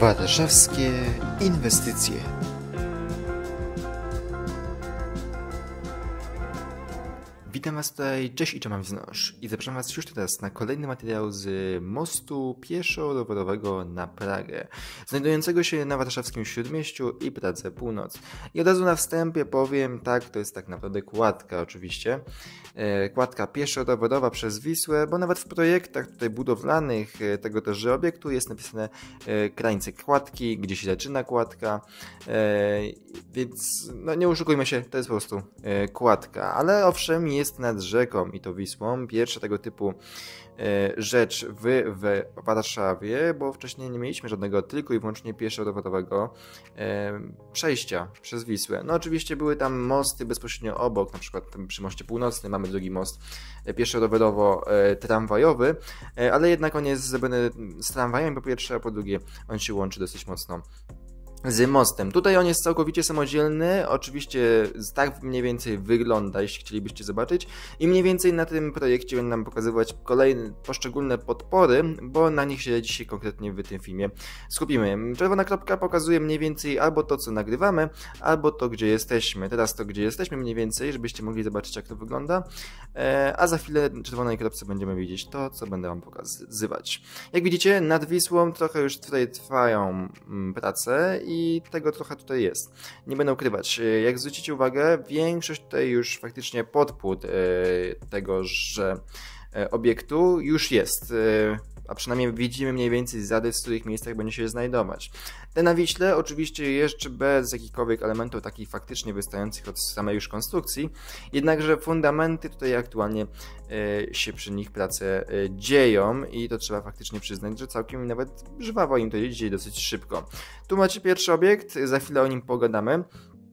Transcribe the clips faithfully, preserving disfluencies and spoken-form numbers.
Warszawskie inwestycje. Witam Was tutaj, cześć i czołem wznosz. I zapraszam Was już teraz na kolejny materiał z mostu pieszo-rowerowego na Pragę, znajdującego się na warszawskim Śródmieściu i Pradze Północ. I od razu na wstępie powiem, tak, to jest tak naprawdę kładka oczywiście. E, kładka pieszo-rowerowa przez Wisłę, bo nawet w projektach tutaj budowlanych tego też obiektu jest napisane e, krańce kładki, gdzie się zaczyna kładka, e, więc no nie oszukujmy się, to jest po prostu e, kładka, ale owszem jest nad rzeką i to Wisłą. Pierwsza tego typu e, rzecz w, w Warszawie, bo wcześniej nie mieliśmy żadnego tylko i wyłącznie pieszo-rowerowego e, przejścia przez Wisłę. No oczywiście były tam mosty bezpośrednio obok, na przykład przy moście północnym mamy drugi most pieszo-rowerowo-tramwajowy, e, ale jednak on jest zrobiony z tramwajem po pierwsze, a po drugie on się łączy dosyć mocno z mostem. Tutaj on jest całkowicie samodzielny, oczywiście tak mniej więcej wygląda, jeśli chcielibyście zobaczyć, i mniej więcej na tym projekcie będę nam pokazywać kolejne poszczególne podpory, bo na nich się dzisiaj konkretnie w tym filmie skupimy. Czerwona kropka pokazuje mniej więcej albo to, co nagrywamy, albo to, gdzie jesteśmy. Teraz to, gdzie jesteśmy mniej więcej, żebyście mogli zobaczyć, jak to wygląda, a za chwilę w czerwonej kropce będziemy widzieć to, co będę wam pokazywać. Jak widzicie, nad Wisłą trochę już tutaj trwają prace i tego trochę tutaj jest. Nie będę ukrywać. Jak zwrócicie uwagę, większość tutaj już faktycznie podpód tego, że obiektu już jest, a przynajmniej widzimy mniej więcej zarys, w których miejscach będzie się znajdować. Te na Wiśle oczywiście jeszcze bez jakichkolwiek elementów takich faktycznie wystających od samej już konstrukcji, jednakże fundamenty tutaj aktualnie e, się przy nich prace e, dzieją i to trzeba faktycznie przyznać, że całkiem nawet żwawo im to idzie dosyć szybko. Tu macie pierwszy obiekt, za chwilę o nim pogadamy.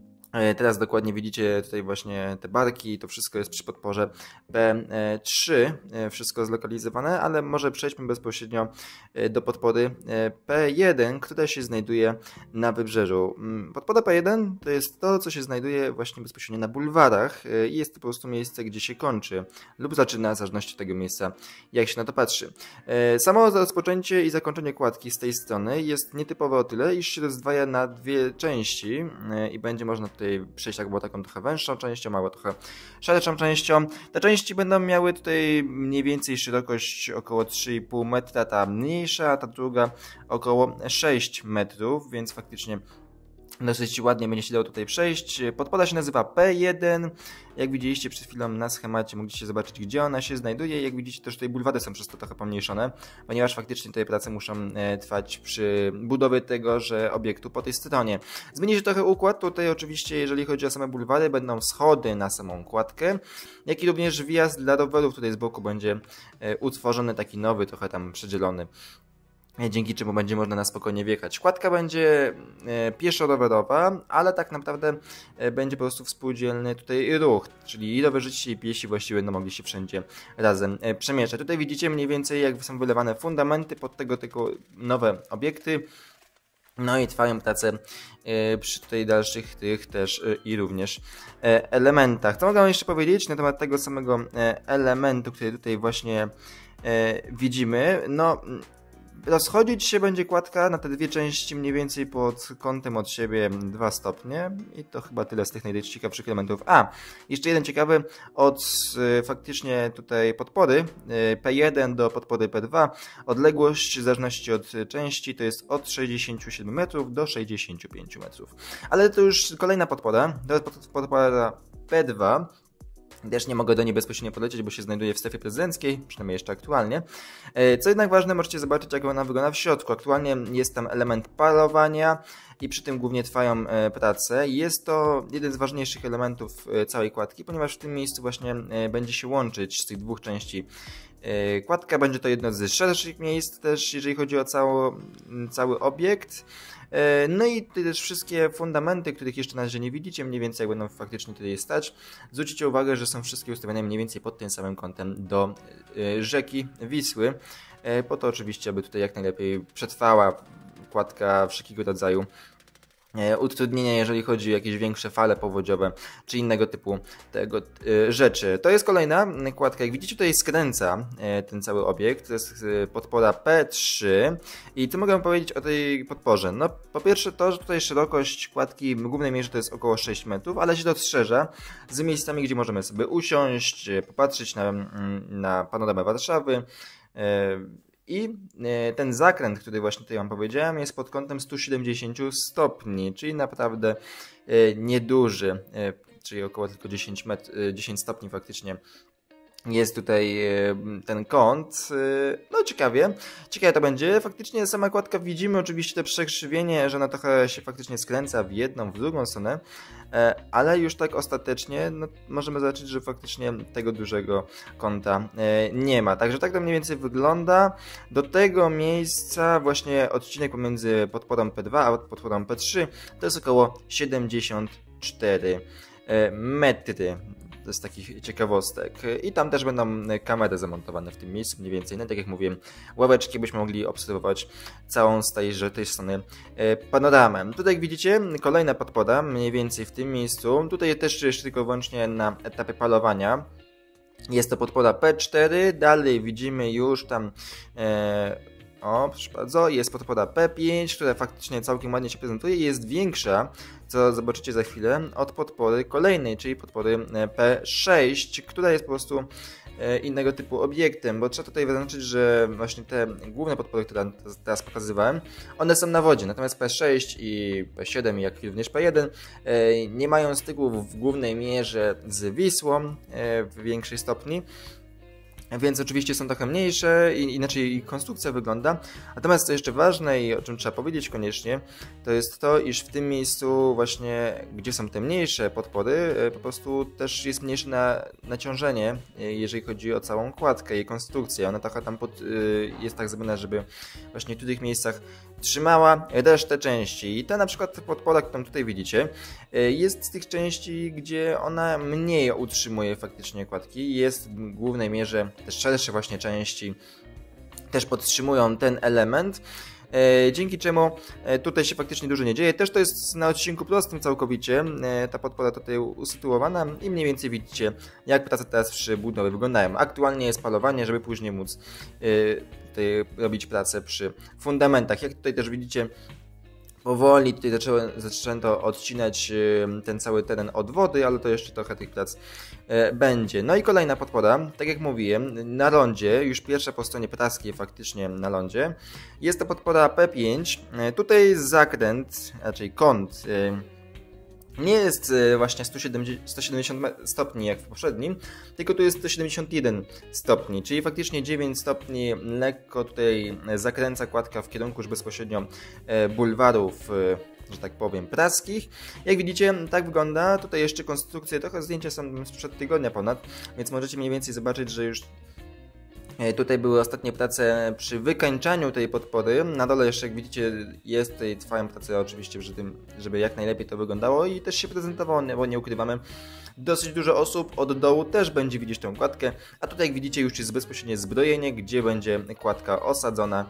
Teraz dokładnie widzicie tutaj właśnie te barki, to wszystko jest przy podporze P trzy, wszystko zlokalizowane, ale może przejdźmy bezpośrednio do podpory P jeden, która się znajduje na wybrzeżu. Podpora P jeden to jest to, co się znajduje właśnie bezpośrednio na bulwarach i jest to po prostu miejsce, gdzie się kończy lub zaczyna, w zależności od tego miejsca, jak się na to patrzy. Samo rozpoczęcie i zakończenie kładki z tej strony jest nietypowe o tyle, iż się rozdwaja na dwie części i będzie można tutaj przejść albo taką trochę węższą częścią, albo trochę szerszą częścią. Te części będą miały tutaj mniej więcej szerokość około trzy i pół metra, ta mniejsza, a ta druga około sześć metrów, więc faktycznie dosyć ładnie będzie się dało tutaj przejść. Podpoda się nazywa P jeden. Jak widzieliście przed chwilą na schemacie, mogliście zobaczyć, gdzie ona się znajduje. Jak widzicie, też tutaj bulwary są przez to trochę pomniejszone, ponieważ faktycznie te prace muszą trwać przy budowie tegoże obiektu po tej stronie. Zmieni się trochę układ. Tutaj oczywiście, jeżeli chodzi o same bulwary, będą schody na samą kładkę, jak i również wjazd dla rowerów. Tutaj z boku będzie utworzony taki nowy, trochę tam przedzielony, dzięki czemu będzie można na spokojnie wjechać. Kładka będzie pieszo-rowerowa, ale tak naprawdę będzie po prostu współdzielny tutaj ruch, czyli rowerzyści i piesi właściwie będą mogli się wszędzie razem przemieszczać. Tutaj widzicie mniej więcej, jak są wylewane fundamenty pod tego typu nowe obiekty. No i trwają prace przy tutaj dalszych tych też i również elementach. Co mogę jeszcze powiedzieć na temat tego samego elementu, który tutaj właśnie widzimy? No, rozchodzić się będzie kładka na te dwie części mniej więcej pod kątem od siebie dwa stopnie i to chyba tyle z tych najciekawszych elementów. A, jeszcze jeden ciekawy, od y, faktycznie tutaj podpory y, P jeden do podpory P dwa odległość w zależności od części to jest od sześćdziesięciu siedmiu metrów do sześćdziesięciu pięciu metrów. Ale to już kolejna podpora, to jest podpora P dwa. Też nie mogę do niej bezpośrednio polecieć, bo się znajduje w strefie prezydenckiej, przynajmniej jeszcze aktualnie. Co jednak ważne, możecie zobaczyć, jak ona wygląda w środku. Aktualnie jest tam element parowania i przy tym głównie trwają prace. Jest to jeden z ważniejszych elementów całej kładki, ponieważ w tym miejscu właśnie będzie się łączyć z tych dwóch części kładka. Będzie to jedno z szerszych miejsc też, jeżeli chodzi o cały, cały obiekt. No i tutaj też wszystkie fundamenty, których jeszcze na razie nie widzicie, mniej więcej jak będą faktycznie tutaj stać. Zwróćcie uwagę, że są wszystkie ustawione mniej więcej pod tym samym kątem do rzeki Wisły. Po to oczywiście, aby tutaj jak najlepiej przetrwała kładka wszelkiego rodzaju utrudnienia, jeżeli chodzi o jakieś większe fale powodziowe, czy innego typu tego y, rzeczy. To jest kolejna kładka. Jak widzicie, tutaj skręca y, ten cały obiekt. To jest y, podpora P trzy. I co mogę powiedzieć o tej podporze? No, po pierwsze to, że tutaj szerokość kładki w głównej mierze to jest około sześć metrów, ale się to rozszerza z miejscami, gdzie możemy sobie usiąść, popatrzeć na, na panoramę Warszawy. Y, I ten zakręt, który właśnie tutaj wam powiedziałem, jest pod kątem sto siedemdziesiąt stopni, czyli naprawdę nieduży, czyli około tylko dziesięć, metr, dziesięć stopni faktycznie jest tutaj ten kąt. No ciekawie, ciekawe to będzie. Faktycznie sama kładka widzimy oczywiście te przekrzywienie, że ona trochę się faktycznie skręca w jedną, w drugą stronę, ale już tak ostatecznie no, możemy zobaczyć, że faktycznie tego dużego kąta nie ma. Także tak to mniej więcej wygląda. Do tego miejsca właśnie odcinek pomiędzy podporą P dwa a podporą P trzy to jest około siedemdziesiąt cztery metry. To jest takich ciekawostek. I tam też będą kamery zamontowane w tym miejscu, mniej więcej. No, tak jak mówiłem, ławeczki, byśmy mogli obserwować całą z tej, tej strony panoramę. Tutaj jak widzicie, kolejna podpora, mniej więcej w tym miejscu. Tutaj też jeszcze tylko wyłącznie na etapie palowania. Jest to podpora P cztery, dalej widzimy już tam... E, O, proszę bardzo, jest podpora P pięć, która faktycznie całkiem ładnie się prezentuje i jest większa, co zobaczycie za chwilę, od podpory kolejnej, czyli podpory P sześć, która jest po prostu innego typu obiektem, bo trzeba tutaj zaznaczyć, że właśnie te główne podpory, które teraz pokazywałem, one są na wodzie, natomiast P sześć i P siedem, jak również P jeden nie mają styku w głównej mierze z Wisłą w większej stopni. Więc oczywiście są trochę mniejsze i inaczej ich konstrukcja wygląda. Natomiast co jeszcze ważne i o czym trzeba powiedzieć koniecznie, to jest to, iż w tym miejscu właśnie, gdzie są te mniejsze podpory, po prostu też jest mniejsze na, naciążenie, jeżeli chodzi o całą kładkę, jej konstrukcję. Ona trochę tam pod, jest tak zrobiona, żeby właśnie w tych miejscach trzymała resztę części. I ta na przykład podpora, którą tutaj widzicie, jest z tych części, gdzie ona mniej utrzymuje faktycznie kładki. Jest w głównej mierze te szersze właśnie części też podtrzymują ten element, dzięki czemu tutaj się faktycznie dużo nie dzieje. Też to jest na odcinku prostym całkowicie, ta podpora tutaj usytuowana i mniej więcej widzicie, jak prace teraz przy budowie wyglądają. Aktualnie jest palowanie, żeby później móc tutaj robić pracę przy fundamentach. Jak tutaj też widzicie, powoli tutaj zaczęło, zaczęto odcinać ten cały teren od wody, ale to jeszcze trochę tych prac będzie. No i kolejna podpora, tak jak mówiłem, na lądzie, już pierwsza po stronie praskiej faktycznie na lądzie, jest to podpora P pięć. Tutaj zakręt, raczej kąt, nie jest właśnie sto siedemdziesiąt stopni jak w poprzednim, tylko tu jest sto siedemdziesiąt jeden stopni, czyli faktycznie dziewięć stopni lekko tutaj zakręca kładka w kierunku już bezpośrednio bulwarów, że tak powiem, praskich. Jak widzicie, tak wygląda. Tutaj jeszcze konstrukcje, trochę zdjęcia są sprzed tygodnia ponad, więc możecie mniej więcej zobaczyć, że już tutaj były ostatnie prace przy wykańczaniu tej podpory. Na dole jeszcze, jak widzicie, jest tutaj, trwają prace oczywiście przy tym, żeby jak najlepiej to wyglądało i też się prezentowało, bo nie ukrywamy, dosyć dużo osób od dołu też będzie widzieć tę kładkę, a tutaj jak widzicie już jest bezpośrednie zbrojenie, gdzie będzie kładka osadzona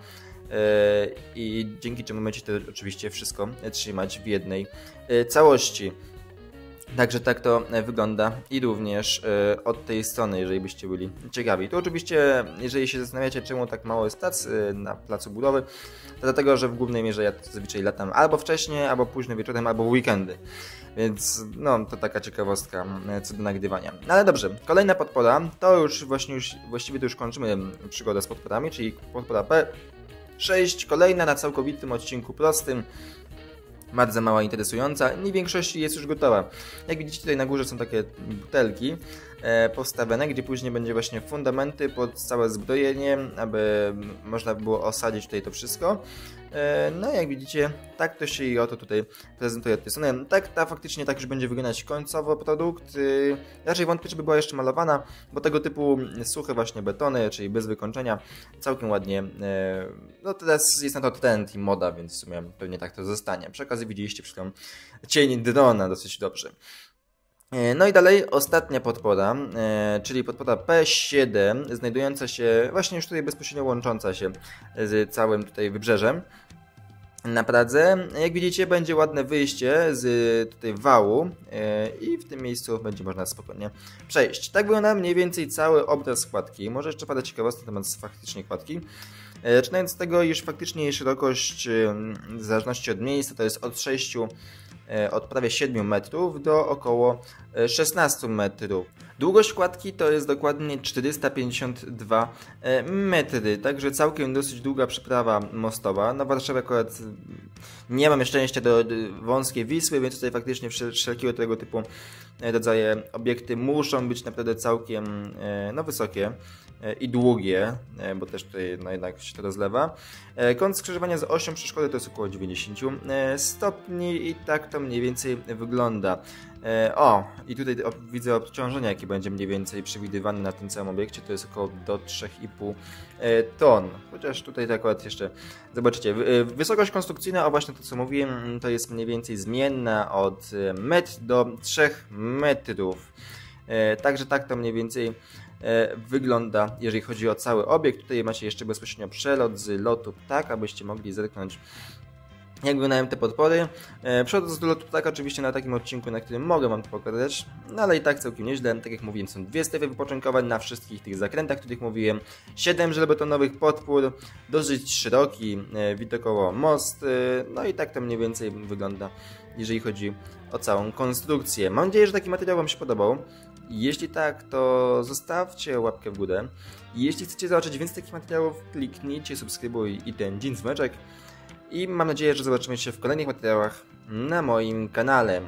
i dzięki czemu będziecie to oczywiście wszystko trzymać w jednej całości. Także tak to wygląda i również y, od tej strony, jeżeli byście byli ciekawi. Tu oczywiście, jeżeli się zastanawiacie, czemu tak mało jest prac y, na placu budowy, to dlatego, że w głównej mierze ja zazwyczaj latam albo wcześniej, albo późno wieczorem, albo w weekendy. Więc no, to taka ciekawostka y, co do nagrywania. No, ale dobrze, kolejna podpora, to już właśnie już, właściwie to już kończymy przygodę z podporami, czyli podpora P sześć, kolejna na całkowitym odcinku prostym. Bardzo mała, interesująca i w większości jest już gotowa. Jak widzicie, tutaj na górze są takie butelki e, postawione, gdzie później będzie właśnie fundamenty pod całe zbrojenie, aby można było osadzić tutaj to wszystko. E, no jak widzicie, tak to się i oto tutaj prezentuje od tej strony. Tak ta faktycznie tak już będzie wyglądać końcowo produkt. E, raczej wątpię, żeby była jeszcze malowana, bo tego typu suche właśnie betony, czyli bez wykończenia, całkiem ładnie. E, no teraz jest na to trend i moda, więc w sumie pewnie tak to zostanie. Przy okazji widzieliście przy tym cień drona dosyć dobrze. No i dalej ostatnia podpora, e, czyli podpora P siedem, znajdująca się właśnie już tutaj bezpośrednio łącząca się z całym tutaj wybrzeżem. na Pradze. Jak widzicie, będzie ładne wyjście z tutaj wału i w tym miejscu będzie można spokojnie przejść. Tak wygląda mniej więcej cały obraz kładki. Może jeszcze pada ciekawostka na temat faktycznie kładki. Zaczynając z tego, iż faktycznie jej szerokość w zależności od miejsca to jest od sześciu, od prawie siedmiu metrów do około szesnastu metrów. Długość kładki to jest dokładnie czterysta pięćdziesiąt dwa metry, także całkiem dosyć długa przeprawa mostowa. Na Warszawie akurat nie mamy szczęścia do wąskiej Wisły, więc tutaj faktycznie wszelkiego tego typu rodzaje obiekty muszą być naprawdę całkiem no, wysokie i długie, bo też tutaj no, jednak się to rozlewa. Kąt skrzyżowania z osią przeszkody to jest około dziewięćdziesiąt stopni i tak to mniej więcej wygląda. O, i tutaj widzę obciążenie, jakie będzie mniej więcej przewidywane na tym całym obiekcie, to jest około do trzech i pół ton. Chociaż tutaj tak akurat jeszcze zobaczycie. Wysokość konstrukcyjna, o właśnie to co mówiłem, to jest mniej więcej zmienna od metr do trzech metrów. Także tak to mniej więcej wygląda, jeżeli chodzi o cały obiekt. Tutaj macie jeszcze bezpośrednio przelot z lotu ptaka, abyście mogli zerknąć, jak wyglądają te podpory. Przelot z lotu ptaka oczywiście na takim odcinku, na którym mogę wam to pokazać, no ale i tak całkiem nieźle. Tak jak mówiłem, są dwie strefy wypoczynkowe na wszystkich tych zakrętach, o których mówiłem. siedem żelbetonowych podpór, dosyć szeroki, widokowo most, no i tak to mniej więcej wygląda, jeżeli chodzi o całą konstrukcję. Mam nadzieję, że taki materiał wam się podobał. Jeśli tak, to zostawcie łapkę w górę. Jeśli chcecie zobaczyć więcej takich materiałów, kliknijcie subskrybuj i ten dzień dzwoneczek. I mam nadzieję, że zobaczymy się w kolejnych materiałach na moim kanale.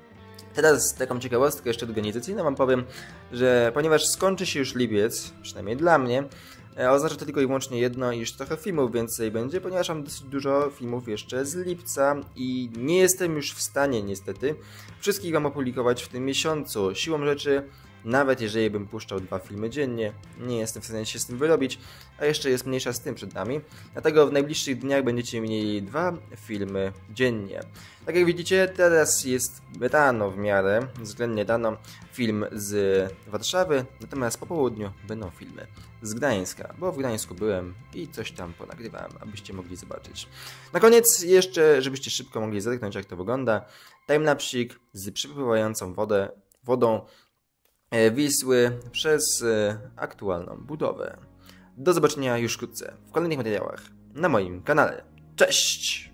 Teraz taką ciekawostkę jeszcze organizacyjną wam powiem, że ponieważ skończy się już lipiec, przynajmniej dla mnie, oznacza to tylko i wyłącznie jedno, iż trochę filmów więcej będzie, ponieważ mam dosyć dużo filmów jeszcze z lipca i nie jestem już w stanie niestety wszystkich wam opublikować w tym miesiącu. Siłą rzeczy, nawet jeżeli bym puszczał dwa filmy dziennie, nie jestem w stanie się z tym wyrobić, a jeszcze jest mniejsza z tym przed nami. Dlatego w najbliższych dniach będziecie mieli dwa filmy dziennie. Tak jak widzicie, teraz jest rano w miarę, względnie rano, film z Warszawy, natomiast po południu będą filmy z Gdańska, bo w Gdańsku byłem i coś tam ponagrywałem, abyście mogli zobaczyć. Na koniec jeszcze, żebyście szybko mogli zerknąć, jak to wygląda, timelapsik z przepływającą wodę, wodą Wisły przez aktualną budowę. Do zobaczenia już wkrótce w kolejnych materiałach na moim kanale. Cześć!